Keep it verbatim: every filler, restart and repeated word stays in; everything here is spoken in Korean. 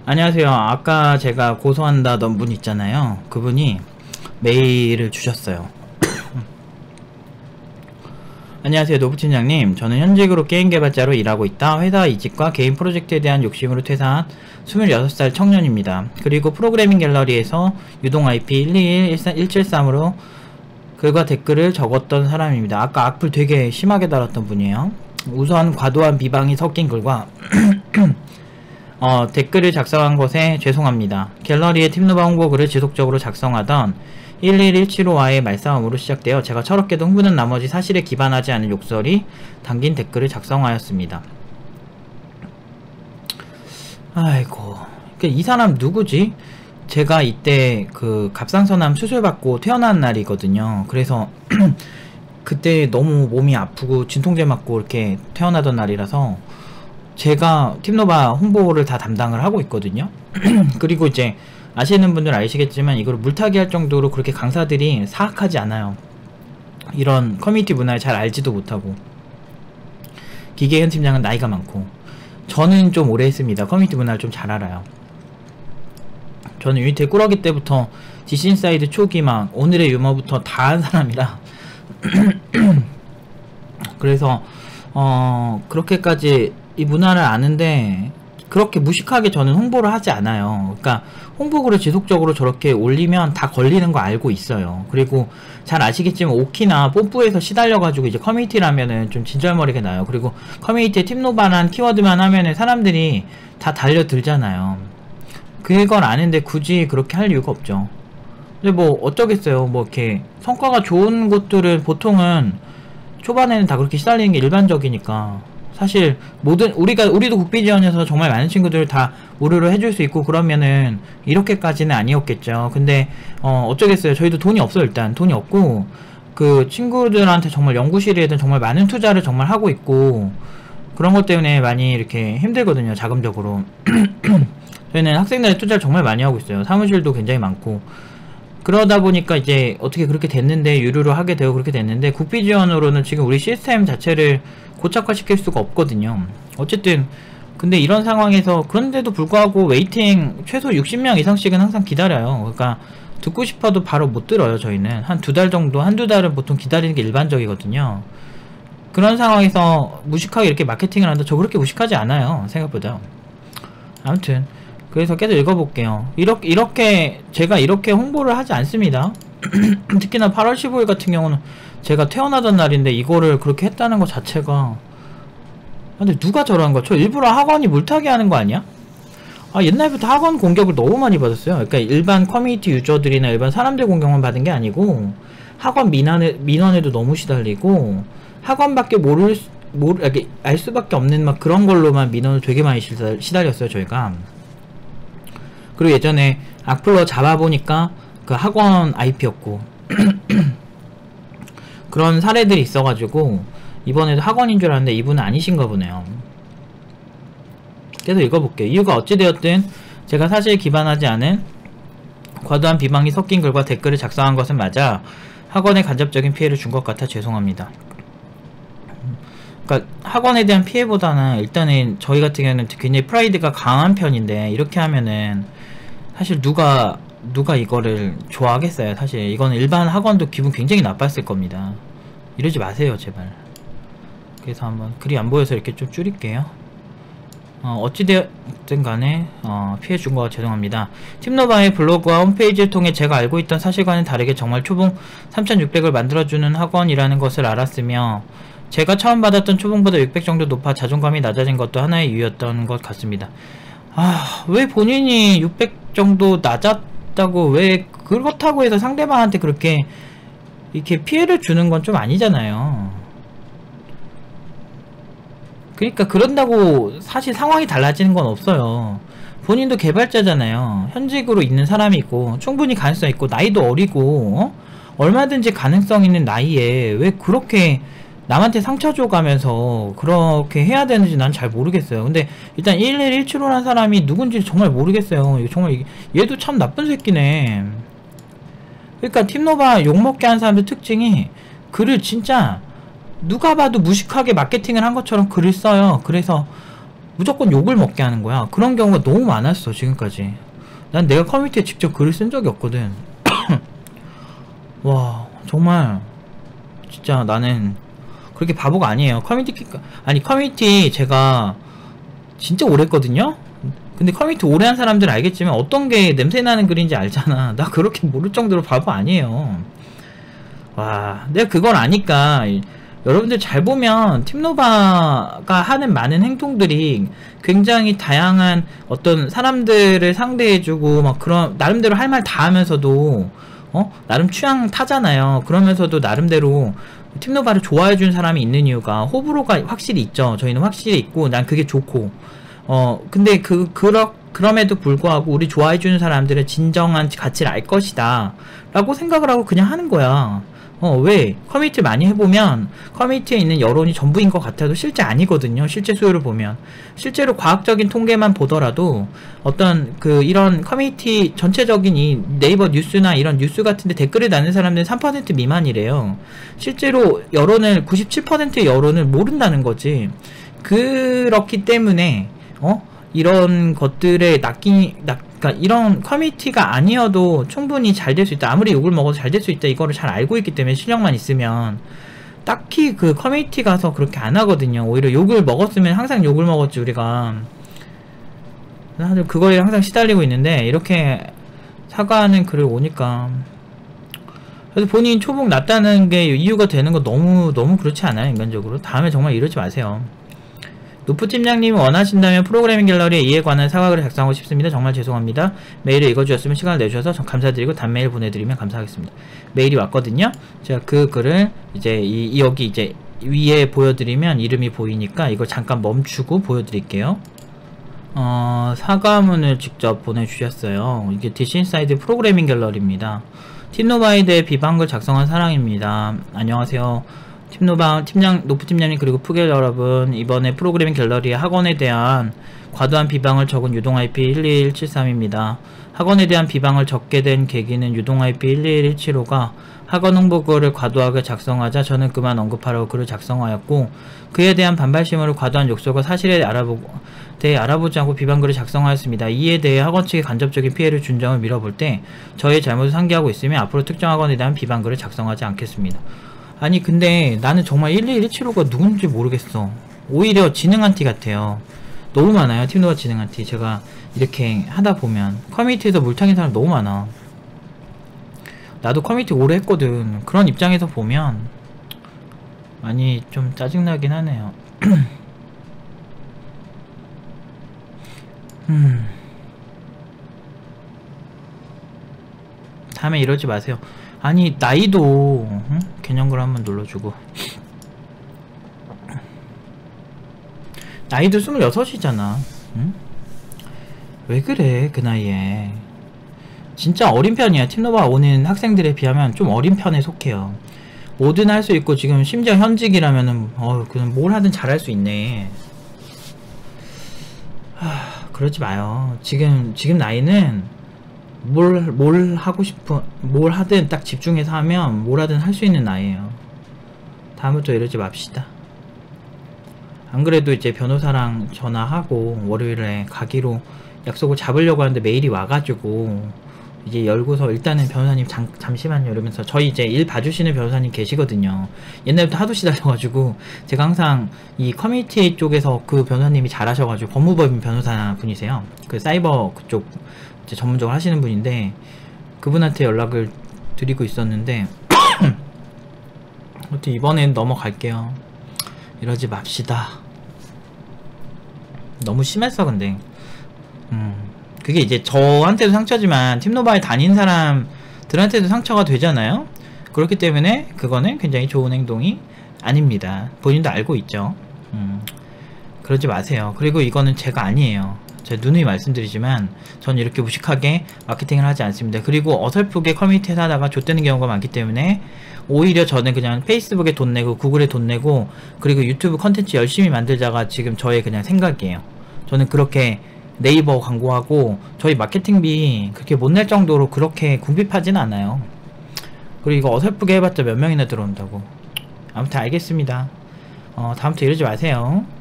안녕하세요. 아까 제가 고소한다던 분 있잖아요. 그분이 메일을 주셨어요. 안녕하세요. 노부팀장님. 저는 현직으로 게임 개발자로 일하고 있다. 회사 이직과 개인 프로젝트에 대한 욕심으로 퇴사한 스물여섯 살 청년입니다. 그리고 프로그래밍 갤러리에서 유동 아이피 일이일 일칠삼으로 글과 댓글을 적었던 사람입니다. 아까 악플 되게 심하게 달았던 분이에요. 우선 과도한 비방이 섞인 글과 어, 댓글을 작성한 것에 죄송합니다. 갤러리의 팀노바 홍보글을 지속적으로 작성하던 일일일칠오와의 말싸움으로 시작되어 제가 철없게도 흥분한 나머지 사실에 기반하지 않은 욕설이 담긴 댓글을 작성하였습니다. 아이고, 이 사람 누구지? 제가 이때 그 갑상선암 수술받고 태어난 날이거든요. 그래서 그때 너무 몸이 아프고 진통제 맞고 이렇게 태어나던 날이라서 제가 팀노바 홍보를 다 담당을 하고 있거든요. 그리고 이제 아시는 분들 아시겠지만 이걸 물타기 할 정도로 그렇게 강사들이 사악하지 않아요. 이런 커뮤니티 문화를 잘 알지도 못하고. 기계현 팀장은 나이가 많고, 저는 좀 오래 했습니다. 커뮤니티 문화를 좀 잘 알아요. 저는 유니티 꾸러기 때부터 디스인사이드 초기 막 오늘의 유머부터 다 한 사람이라 그래서 어 그렇게까지 이 문화를 아는데 그렇게 무식하게 저는 홍보를 하지 않아요. 그러니까 홍보글을 지속적으로 저렇게 올리면 다 걸리는 거 알고 있어요. 그리고 잘 아시겠지만 오키나 뽐뿌에서 시달려가지고 이제 커뮤니티라면은 좀 진절머리가 나요. 그리고 커뮤니티에 팀노바란 키워드만 하면은 사람들이 다 달려들잖아요. 그걸 아는데 굳이 그렇게 할 이유가 없죠. 근데 뭐 어쩌겠어요. 뭐 이렇게 성과가 좋은 곳들은 보통은 초반에는 다 그렇게 시달리는 게 일반적이니까. 사실 모든 우리가 우리도 국비지원에서 정말 많은 친구들 다 무료로 해줄 수 있고 그러면은 이렇게까지는 아니었겠죠. 근데 어 어쩌겠어요. 저희도 돈이 없어요. 일단 돈이 없고 그 친구들한테 정말 연구실이든 정말 많은 투자를 정말 하고 있고 그런 것 때문에 많이 이렇게 힘들거든요. 자금적으로. 저희는 학생들의 투자를 정말 많이 하고 있어요. 사무실도 굉장히 많고 그러다 보니까 이제 어떻게 그렇게 됐는데 유료로 하게 되고 그렇게 됐는데 국비지원으로는 지금 우리 시스템 자체를 고착화시킬 수가 없거든요. 어쨌든 근데 이런 상황에서 그런데도 불구하고 웨이팅 최소 육십 명 이상씩은 항상 기다려요. 그러니까 듣고 싶어도 바로 못 들어요. 저희는 한 두 달 정도 한두 달은 보통 기다리는 게 일반적이거든요. 그런 상황에서 무식하게 이렇게 마케팅을 한다. 저 그렇게 무식하지 않아요. 생각보다. 아무튼 그래서 계속 읽어볼게요. 이렇게 이렇게 제가 이렇게 홍보를 하지 않습니다. 특히나 팔월 십오일 같은 경우는 제가 태어나던 날인데 이거를 그렇게 했다는 것 자체가 근데 누가 저러는 거야? 저 일부러 학원이 물타기 하는 거 아니야? 아 옛날부터 학원 공격을 너무 많이 받았어요. 그러니까 일반 커뮤니티 유저들이나 일반 사람들 공격만 받은 게 아니고 학원 민원에, 민원에도 너무 시달리고 학원밖에 모를 모르 이렇게 알 수밖에 없는 막 그런 걸로만 민원을 되게 많이 시달, 시달렸어요 저희가. 그리고 예전에 악플러 잡아보니까 그 학원 아이피였고 그런 사례들이 있어가지고 이번에도 학원인 줄 알았는데 이분은 아니신가 보네요. 계속 읽어볼게요. 이유가 어찌되었든 제가 사실에 기반하지 않은 과도한 비방이 섞인 글과 댓글을 작성한 것은 맞아 학원에 간접적인 피해를 준 것 같아 죄송합니다. 그러니까 학원에 대한 피해보다는 일단은 저희 같은 경우는 굉장히 프라이드가 강한 편인데 이렇게 하면은 사실 누가 누가 이거를 좋아하겠어요. 사실 이거는 일반 학원도 기분 굉장히 나빴을 겁니다. 이러지 마세요 제발. 그래서 한번 글이 안 보여서 이렇게 좀 줄일게요. 어, 어찌되었든 간에 어, 피해 준 거 죄송합니다. 팀노바의 블로그와 홈페이지를 통해 제가 알고 있던 사실과는 다르게 정말 초봉 삼천육백을 만들어주는 학원이라는 것을 알았으며 제가 처음 받았던 초봉보다 육백 정도 높아 자존감이 낮아진 것도 하나의 이유였던 것 같습니다. 아, 왜 본인이 육백 정도 낮았다고 왜 그렇다고 해서 상대방한테 그렇게 이렇게 피해를 주는 건 좀 아니잖아요. 그러니까 그런다고 사실 상황이 달라지는 건 없어요. 본인도 개발자잖아요. 현직으로 있는 사람이 있고 충분히 가능성 있고 나이도 어리고 어? 얼마든지 가능성 있는 나이에 왜 그렇게 남한테 상처 줘가면서 그렇게 해야 되는지 난 잘 모르겠어요. 근데 일단 일일일칠오라는 사람이 누군지 정말 모르겠어요. 정말 얘도 참 나쁜 새끼네. 그러니까 팀노바 욕먹게 하는 사람들 특징이 글을 진짜 누가 봐도 무식하게 마케팅을 한 것처럼 글을 써요. 그래서 무조건 욕을 먹게 하는 거야. 그런 경우가 너무 많았어 지금까지. 난 내가 커뮤니티에 직접 글을 쓴 적이 없거든. 와 정말 진짜 나는 그렇게 바보가 아니에요. 커뮤니티 아니 커뮤니티 제가 진짜 오래 했거든요. 근데 커뮤니티 오래 한 사람들은 알겠지만 어떤 게 냄새나는 글인지 알잖아. 나 그렇게 모를 정도로 바보 아니에요. 와 내가 그걸 아니까 여러분들 잘 보면 팀노바가 하는 많은 행동들이 굉장히 다양한 어떤 사람들을 상대해주고 막 그런 나름대로 할 말 다 하면서도 어? 나름 취향 타잖아요. 그러면서도 나름대로 팀노바를 좋아해준 사람이 있는 이유가 호불호가 확실히 있죠. 저희는 확실히 있고 난 그게 좋고 어 근데 그 그러, 그럼에도 불구하고 우리 좋아해주는 사람들은 진정한 가치를 알 것이다 라고 생각을 하고 그냥 하는 거야. 어 왜? 커뮤니티 많이 해보면 커뮤니티에 있는 여론이 전부인 것 같아도 실제 아니거든요. 실제 수요를 보면 실제로 과학적인 통계만 보더라도 어떤 그 이런 커뮤니티 전체적인 이 네이버 뉴스나 이런 뉴스 같은데 댓글을 다는 사람들은 삼 퍼센트 미만이래요. 실제로 여론을 구십칠 퍼센트의 여론을 모른다는 거지. 그렇기 때문에 어? 이런 것들에 낚이, 낚, 그러니까 이런 커뮤니티가 아니어도 충분히 잘 될 수 있다. 아무리 욕을 먹어도 잘 될 수 있다. 이거를 잘 알고 있기 때문에 실력만 있으면 딱히 그 커뮤니티 가서 그렇게 안 하거든요. 오히려 욕을 먹었으면 항상 욕을 먹었지 우리가. 다들 그거에 항상 시달리고 있는데 이렇게 사과하는 글을 오니까 그래서 본인 초봉 났다는 게 이유가 되는 거 너무 너무 그렇지 않아요? 인간적으로. 다음에 정말 이러지 마세요. 노프 팀장님이 원하신다면 프로그래밍 갤러리에 이에 관한 사과글을 작성하고 싶습니다. 정말 죄송합니다. 메일을 읽어주셨으면 시간을 내주셔서 정 감사드리고 단메일 보내드리면 감사하겠습니다. 메일이 왔거든요. 제가 그 글을 이제 이, 이 여기 이제 위에 보여드리면 이름이 보이니까 이걸 잠깐 멈추고 보여드릴게요. 어, 사과문을 직접 보내주셨어요. 이게 디시인사이드 프로그래밍 갤러리입니다. 팀노바에 대해 비방글 작성한 사랑입니다. 안녕하세요. 팀노바 팀장 노프 팀장님 그리고 푸겔 여러분, 이번에 프로그래밍 갤러리의 학원에 대한 과도한 비방을 적은 유동 아이피 일이일칠삼입니다. 학원에 대한 비방을 적게 된 계기는 유동 아이피 일이일칠오가 학원 홍보글을 과도하게 작성하자 저는 그만 언급하라고 글을 작성하였고, 그에 대한 반발심으로 과도한 욕설과 사실에 알아보고 대해 알아보지 않고 비방글을 작성하였습니다. 이에 대해 학원 측에 간접적인 피해를 준 점을 밀어볼 때 저의 잘못을 상기하고 있으며 앞으로 특정 학원에 대한 비방글을 작성하지 않겠습니다. 아니 근데 나는 정말 일이일칠오가 누군지 모르겠어. 오히려 지능한 티 같아요. 너무 많아요. 팀노바 지능한 티. 제가 이렇게 하다보면 커뮤니티에서 물타긴 사람 너무 많아. 나도 커뮤니티 오래 했거든. 그런 입장에서 보면 많이 좀 짜증나긴 하네요. 음. 다음에 이러지 마세요. 아니 나이도 응? 개념글 한번 눌러주고 나이도 스물여섯이잖아. 응? 왜 그래 그 나이에. 진짜 어린 편이야. 팀노바 오는 학생들에 비하면 좀 어린 편에 속해요. 뭐든 할 수 있고 지금 심지어 현직이라면은 어 그냥 뭘 하든 잘할 수 있네. 하, 그러지 마요. 지금 지금 나이는 뭘, 뭘 하고 싶어, 뭘 하든 딱 집중해서 하면 뭘 하든 할 수 있는 나이에요. 다음부터 이러지 맙시다. 안 그래도 이제 변호사랑 전화하고 월요일에 가기로 약속을 잡으려고 하는데 메일이 와가지고 이제 열고서 일단은 변호사님 잠, 잠시만요 이러면서, 저희 이제 일 봐주시는 변호사님 계시거든요. 옛날부터 하도 시달려가지고 제가 항상 이 커뮤니티 쪽에서 그 변호사님이 잘하셔가지고 법무법인 변호사 분이세요. 그 사이버 그쪽 이제 전문적으로 하시는 분인데 그분한테 연락을 드리고 있었는데 아무튼 이번엔 넘어갈게요. 이러지 맙시다. 너무 심했어. 근데 음 그게 이제 저한테도 상처지만 팀노바에 다닌 사람들한테도 상처가 되잖아요. 그렇기 때문에 그거는 굉장히 좋은 행동이 아닙니다. 본인도 알고 있죠. 음 그러지 마세요. 그리고 이거는 제가 아니에요. 제가 누누이 말씀드리지만 전 이렇게 무식하게 마케팅을 하지 않습니다. 그리고 어설프게 커뮤니티에서 하다가 좆되는 경우가 많기 때문에 오히려 저는 그냥 페이스북에 돈 내고 구글에 돈 내고 그리고 유튜브 컨텐츠 열심히 만들자가 지금 저의 그냥 생각이에요. 저는 그렇게 네이버 광고하고 저희 마케팅비 그렇게 못 낼 정도로 그렇게 궁핍하진 않아요. 그리고 이거 어설프게 해봤자 몇 명이나 들어온다고. 아무튼 알겠습니다. 어, 다음부터 이러지 마세요.